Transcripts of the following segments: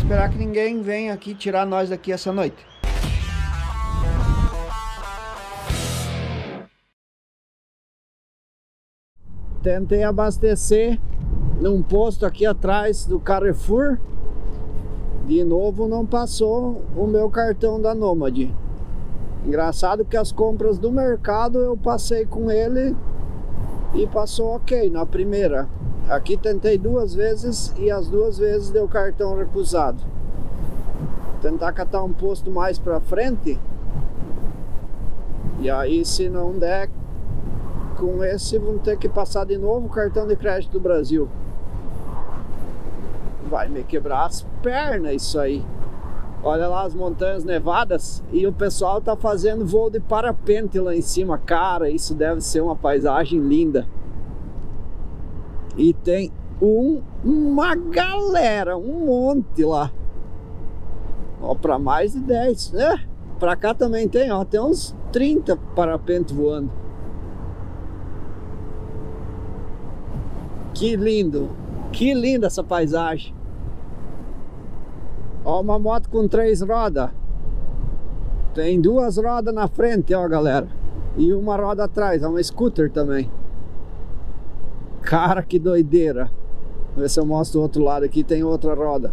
esperar que ninguém venha aqui tirar nós daqui essa noite. Tentei abastecer num posto aqui atrás do Carrefour. De novo não passou o meu cartão da Nomad. Engraçado que as compras do mercado eu passei com ele e passou ok na primeira. Aqui tentei 2 vezes e as 2 vezes deu cartão recusado. Tentar catar um posto mais pra frente. E aí se não der com esse, vão ter que passar de novo o cartão de crédito do Brasil. Vai me quebrar as pernas isso aí. Olha lá as montanhas nevadas e o pessoal tá fazendo voo de parapente lá em cima. Cara, isso deve ser uma paisagem linda. E tem uma galera, um monte lá. Ó, pra mais de 10, né? Pra cá também tem, ó, tem uns 30 parapentes voando. Que lindo, que linda essa paisagem. Ó, uma moto com 3 rodas. Tem 2 rodas na frente, ó, galera. E uma roda atrás, é uma scooter também. Cara, que doideira. Vamos ver se eu mostro o outro lado aqui, tem outra roda.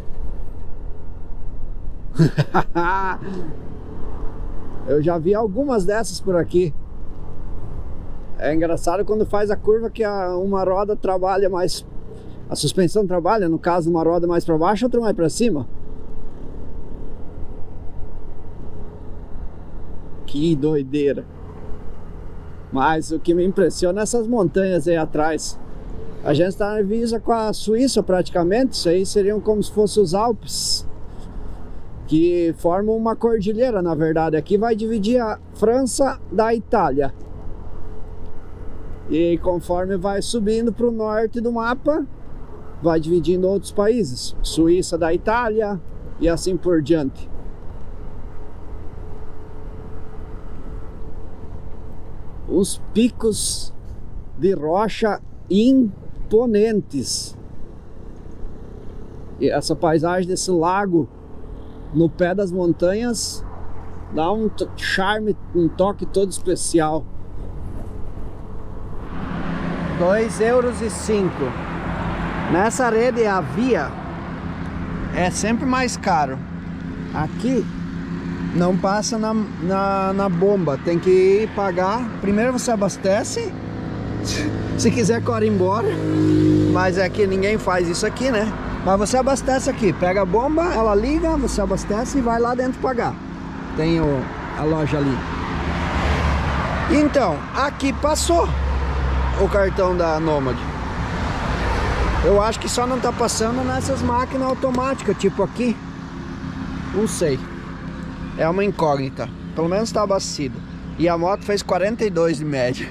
Eu já vi algumas dessas por aqui. É engraçado quando faz a curva que uma roda trabalha mais... A suspensão trabalha, no caso, uma roda mais para baixo, outra mais para cima. Que doideira. Mas o que me impressiona é essas montanhas aí atrás. A gente está na divisa com a Suíça praticamente. Isso aí seriam como se fossem os Alpes, que formam uma cordilheira, na verdade. Aqui vai dividir a França da Itália. E conforme vai subindo para o norte do mapa, vai dividindo outros países. Suíça da Itália e assim por diante. Os picos de rocha imponentes. E essa paisagem desse lago no pé das montanhas dá um charme, um toque todo especial. 2,05 €. Nessa rede a via é sempre mais caro. Aqui não passa na bomba, tem que pagar. Primeiro você abastece, se quiser corre embora, mas é que ninguém faz isso aqui, né? Mas você abastece aqui, pega a bomba, ela liga, você abastece e vai lá dentro pagar. Tem a loja ali. Então, aqui passou o cartão da Nomad. Eu acho que só não tá passando nessas máquinas automáticas, tipo aqui. Não sei. É uma incógnita. Pelo menos tá abastecido. E a moto fez 42 de média.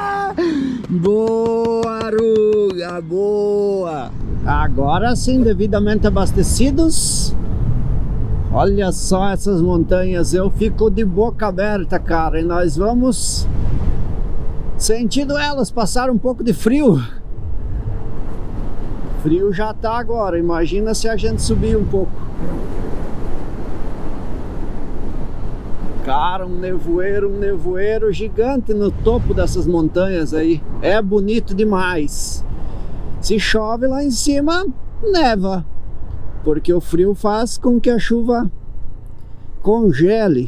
Boa, Aruga, boa! Agora sim, devidamente abastecidos. Olha só essas montanhas. Eu fico de boca aberta, cara. E nós vamos sentindo elas passar um pouco de frio. Frio já tá agora. Imagina se a gente subir um pouco. Cara, um nevoeiro gigante no topo dessas montanhas aí. É bonito demais. Se chove lá em cima, neva. Porque o frio faz com que a chuva congele.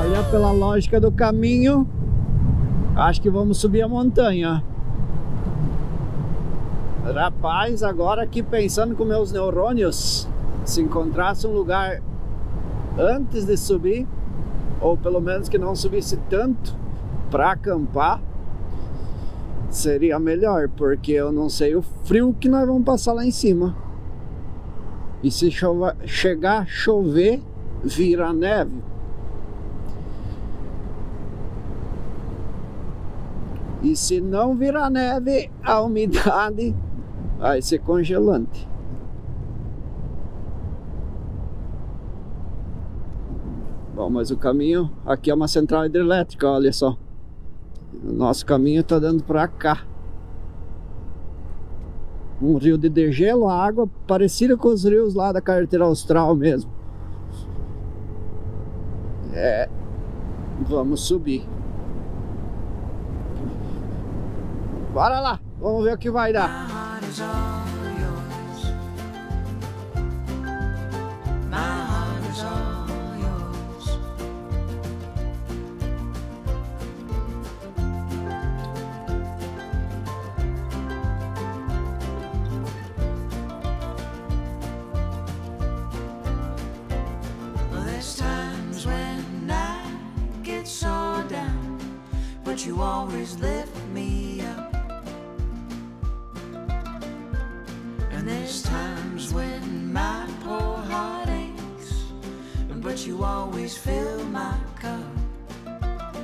Olha, pela lógica do caminho, acho que vamos subir a montanha. Rapaz, agora aqui pensando com meus neurônios, se encontrasse um lugar antes de subir, ou pelo menos que não subisse tanto para acampar, seria melhor, porque eu não sei o frio que nós vamos passar lá em cima. E se chegar a chover, vira neve. E se não virar neve, a umidade vai ser congelante. Bom, mas o caminho aqui é uma central hidrelétrica, olha só. O nosso caminho está dando para cá. Um rio de degelo, a água parecida com os rios lá da carretera austral mesmo. É, vamos subir. Bora lá, vamos ver o que vai dar. You always lift me up, and there's times when my poor heart aches, but you always fill my cup.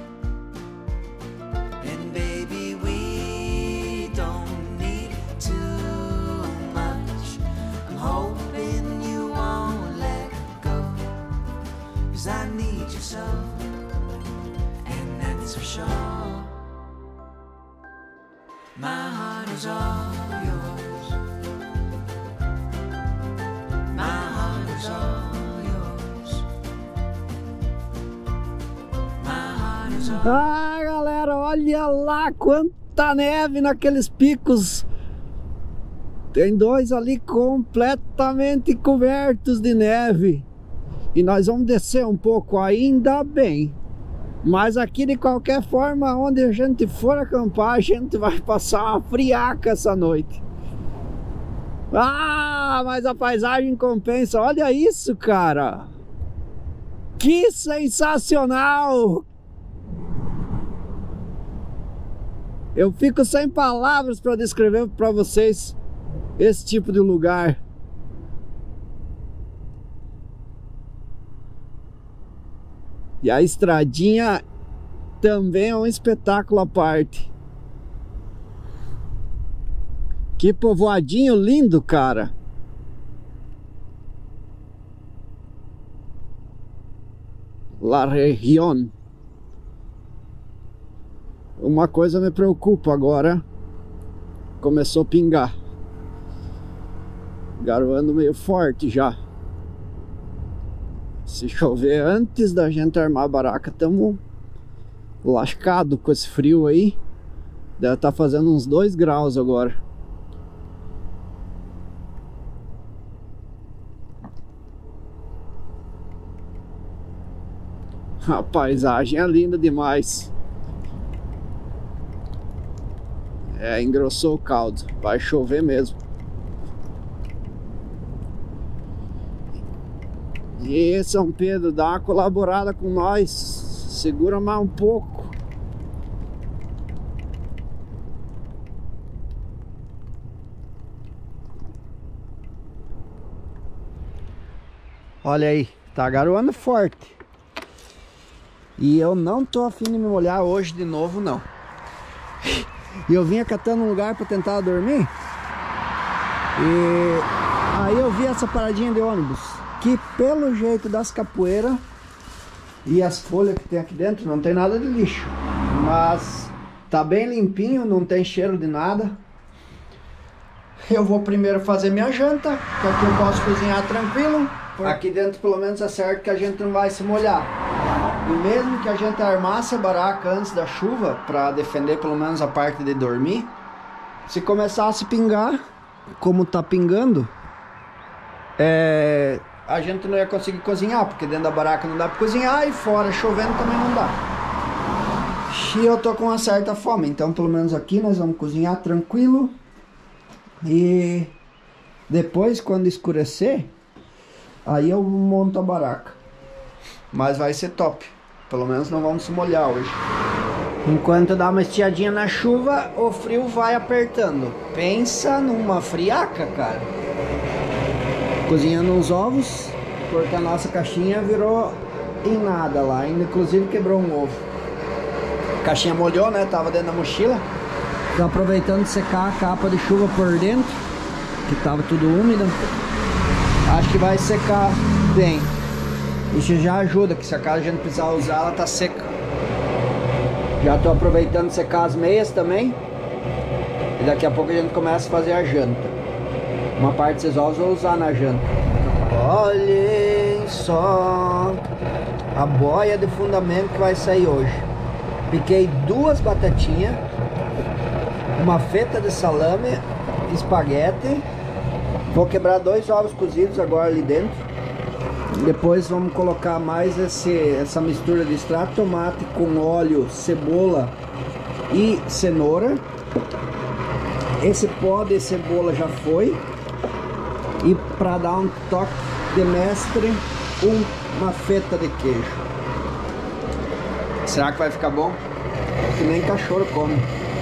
And baby, we don't need too much. I'm hoping you won't let go, 'cause I need you so, and that's for sure. My heart is all yours. My heart is all yours. My heart is all... Ah, galera, olha lá quanta neve naqueles picos. Tem dois ali completamente cobertos de neve. E nós vamos descer um pouco, ainda bem. Mas aqui, de qualquer forma, onde a gente for acampar, a gente vai passar uma friaca essa noite. Ah, mas a paisagem compensa. Olha isso, cara. Que sensacional! Eu fico sem palavras para descrever para vocês esse tipo de lugar. E a estradinha também é um espetáculo à parte. Que povoadinho lindo, cara. La Región. Uma coisa me preocupa agora. Começou a pingar. Garoando meio forte já. Se chover antes da gente armar a baraca, estamos lascados com esse frio aí. Deve estar fazendo uns 2 graus agora. A paisagem é linda demais. É, engrossou o caldo. Vai chover mesmo. E São Pedro, dá uma colaborada com nós. Segura mais um pouco. Olha aí, tá garoando forte. E eu não tô afim de me molhar hoje de novo, não. E eu vinha catando um lugar para tentar dormir. E aí eu vi essa paradinha de ônibus, que pelo jeito das capoeiras e as folhas que tem aqui dentro não tem nada de lixo, mas tá bem limpinho, não tem cheiro de nada. Eu vou primeiro fazer minha janta, que aqui eu posso cozinhar tranquilo. Aqui dentro pelo menos é certo que a gente não vai se molhar. E mesmo que a gente armasse a baraca antes da chuva, para defender pelo menos a parte de dormir, se começasse a pingar, como tá pingando, a gente não ia conseguir cozinhar, porque dentro da baraca não dá pra cozinhar e fora chovendo também não dá. E eu tô com uma certa fome, então pelo menos aqui nós vamos cozinhar tranquilo. E depois, quando escurecer, aí eu monto a baraca. Mas vai ser top. Pelo menos não vamos se molhar hoje. Enquanto dá uma estiadinha na chuva, o frio vai apertando. Pensa numa friaca, cara. Cozinhando uns ovos, porque a nossa caixinha virou em nada lá. Inclusive quebrou um ovo. A caixinha molhou, né? Tava dentro da mochila. Tô aproveitando de secar a capa de chuva por dentro, que tava tudo úmido. Acho que vai secar bem. Isso já ajuda, que se a casa a gente precisar usar, ela tá seca. Já tô aproveitando de secar as meias também. E daqui a pouco a gente começa a fazer a janta. Uma parte desses ovos eu vou usar na janta. Olhem só a boia de fundamento que vai sair hoje. Piquei 2 batatinhas, uma feta de salame, espaguete. Vou quebrar 2 ovos cozidos agora ali dentro. Depois vamos colocar mais essa mistura de extrato de tomate com óleo, cebola e cenoura. Esse pó de cebola já foi. E para dar um toque de mestre, uma feta de queijo. Será que vai ficar bom? Que nem cachorro come.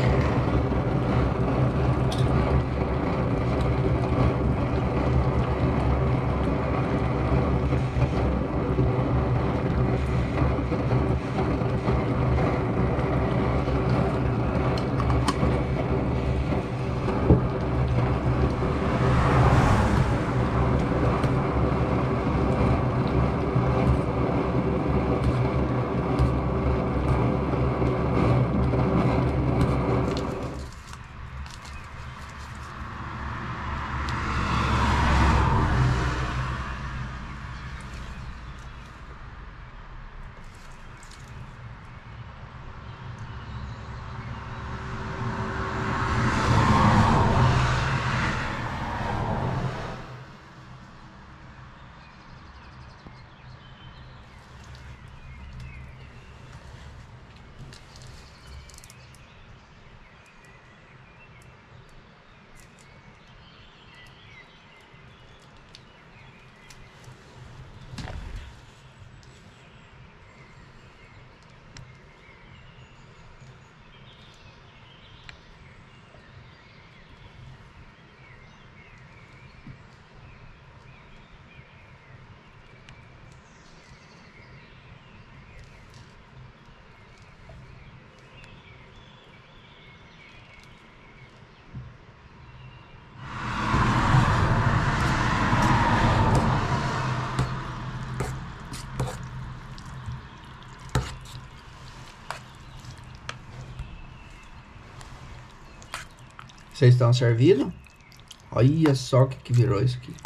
Vocês estão servidos? Olha só o que virou isso aqui.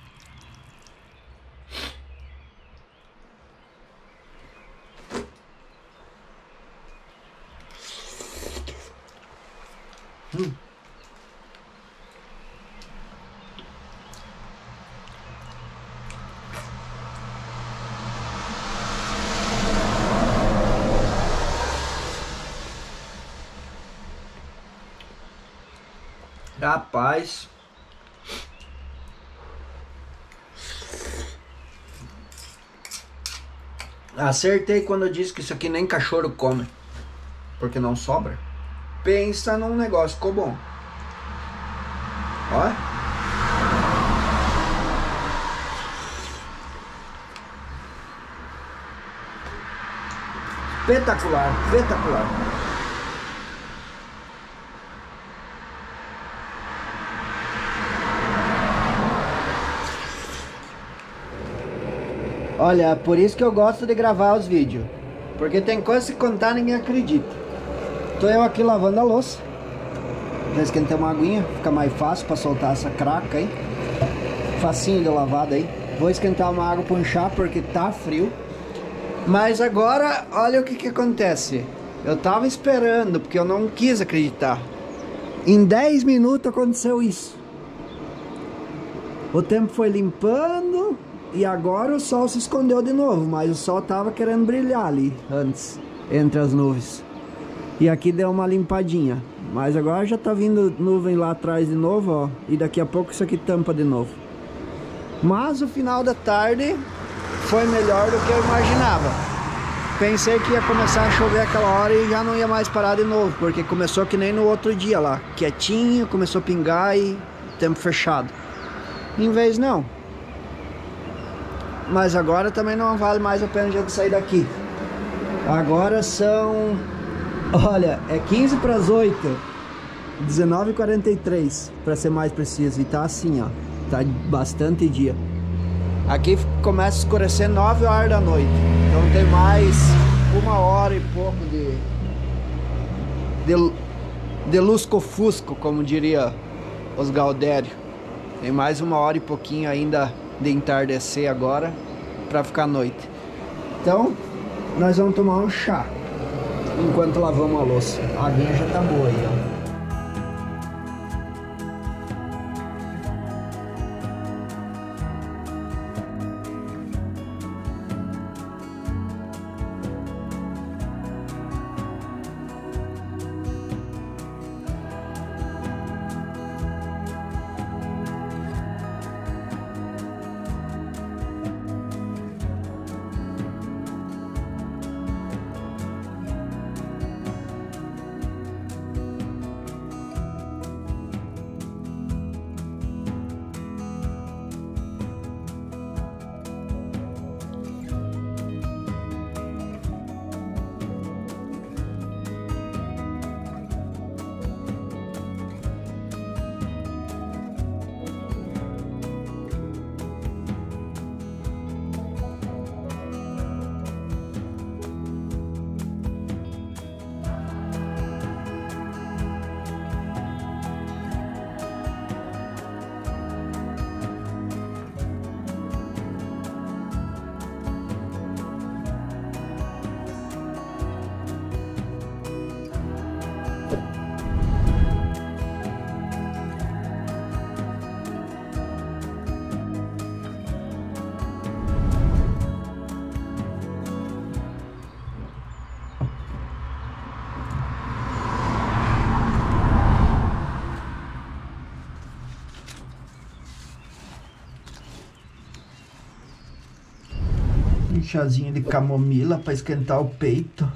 Rapaz, acertei quando eu disse que isso aqui nem cachorro come, porque não sobra. Pensa num negócio, ficou bom. Ó. Espetacular, espetacular. Olha, por isso que eu gosto de gravar os vídeos. Porque tem coisa que contar ninguém acredita. Tô eu aqui lavando a louça. Já esquentei uma aguinha, fica mais fácil pra soltar essa craca aí. Facinho de lavada aí. Vou esquentar uma água pra enxar porque tá frio. Mas agora, olha o que acontece. Eu tava esperando, porque eu não quis acreditar. Em 10 minutos aconteceu isso. O tempo foi limpando E agora o sol se escondeu de novo, mas o sol tava querendo brilhar ali antes, entre as nuvens. E aqui deu uma limpadinha, mas agora já tá vindo nuvem lá atrás de novo, ó. E daqui a pouco isso aqui tampa de novo. Mas o final da tarde foi melhor do que eu imaginava. Pensei que ia começar a chover aquela hora e já não ia mais parar de novo, porque começou que nem no outro dia lá, quietinho, começou a pingar e tempo fechado. Em vez não. Mas agora também não vale mais a pena a gente sair daqui. Agora são... Olha, é 15 para as 8. 19h43, para ser mais preciso. E tá assim, ó. Tá bastante dia. Aqui começa a escurecer 9 horas da noite. Então tem mais 1 hora e pouco de lusco-fusco, como diria os Gaudério. Tem mais 1 hora e pouquinho ainda de entardecer agora para ficar noite. Então nós vamos tomar um chá enquanto lavamos a louça. A aguinha já tá boa aí, ó. Um chazinho de camomila para esquentar o peito.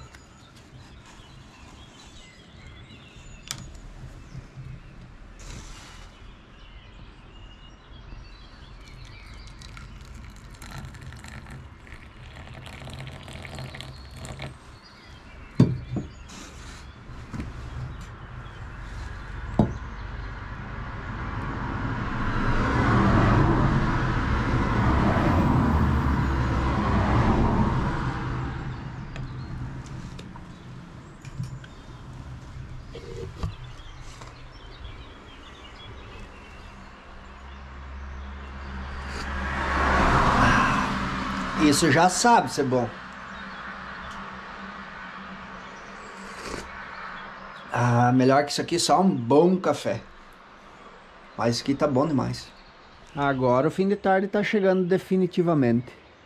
Isso já sabe ser bom. Ah, melhor que isso aqui, só um bom café. Mas isso aqui tá bom demais. Agora o fim de tarde tá chegando definitivamente.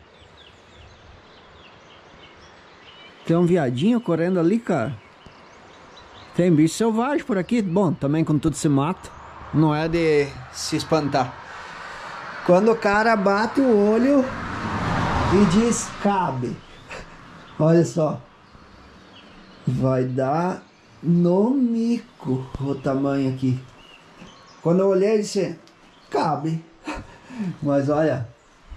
Tem um viadinho correndo ali, cara. Tem bicho selvagem por aqui. Bom, também com tudo se mata. Não é de se espantar. Quando o cara bate o olho e diz cabe. Olha só. Vai dar no mico o tamanho aqui. Quando eu olhei, disse cabe. Mas olha,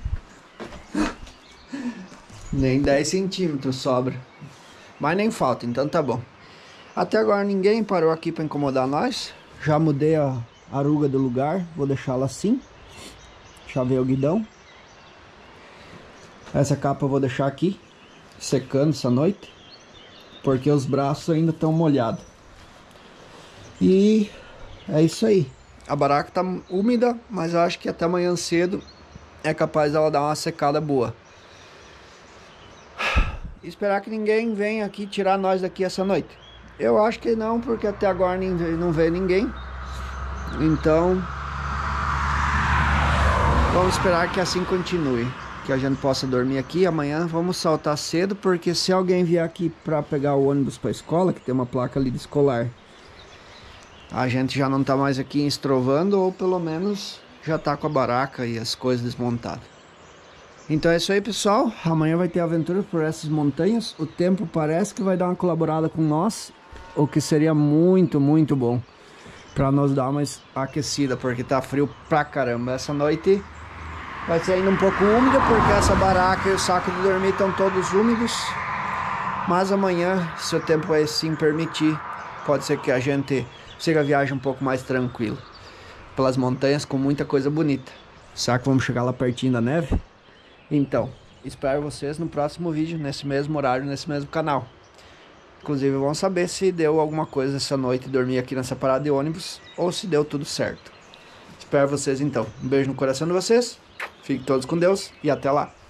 nem 10 centímetros sobra. Mas nem falta, então tá bom. Até agora ninguém parou aqui para incomodar nós. Já mudei a aruga do lugar. Vou deixá-la assim. Chavei o guidão. Essa capa eu vou deixar aqui, secando essa noite, porque os braços ainda estão molhados. E é isso aí. A baraca tá úmida, mas eu acho que até amanhã cedo é capaz dela dar uma secada boa. Esperar que ninguém venha aqui tirar nós daqui essa noite. Eu acho que não, porque até agora não veio ninguém. Então vamos esperar que assim continue. que a gente possa dormir aqui. Amanhã vamos saltar cedo, porque se alguém vier aqui para pegar o ônibus para a escola, que tem uma placa ali de escolar, a gente já não tá mais aqui estrovando, ou pelo menos já tá com a baraca e as coisas desmontadas. Então é isso aí, pessoal. Amanhã vai ter aventura por essas montanhas. O tempo parece que vai dar uma colaborada com nós, o que seria muito, muito bom para nós dar uma aquecida, porque tá frio pra caramba. Essa noite vai ser ainda um pouco úmida, porque essa baraca e o saco de dormir estão todos úmidos. Mas amanhã, se o tempo assim permitir, pode ser que a gente siga a viagem um pouco mais tranquilo pelas montanhas, com muita coisa bonita. Será que vamos chegar lá pertinho da neve? Então, espero vocês no próximo vídeo, nesse mesmo horário, nesse mesmo canal. Inclusive, vamos saber se deu alguma coisa essa noite dormir aqui nessa parada de ônibus, ou se deu tudo certo. Espero vocês então. Um beijo no coração de vocês, fiquem todos com Deus e até lá.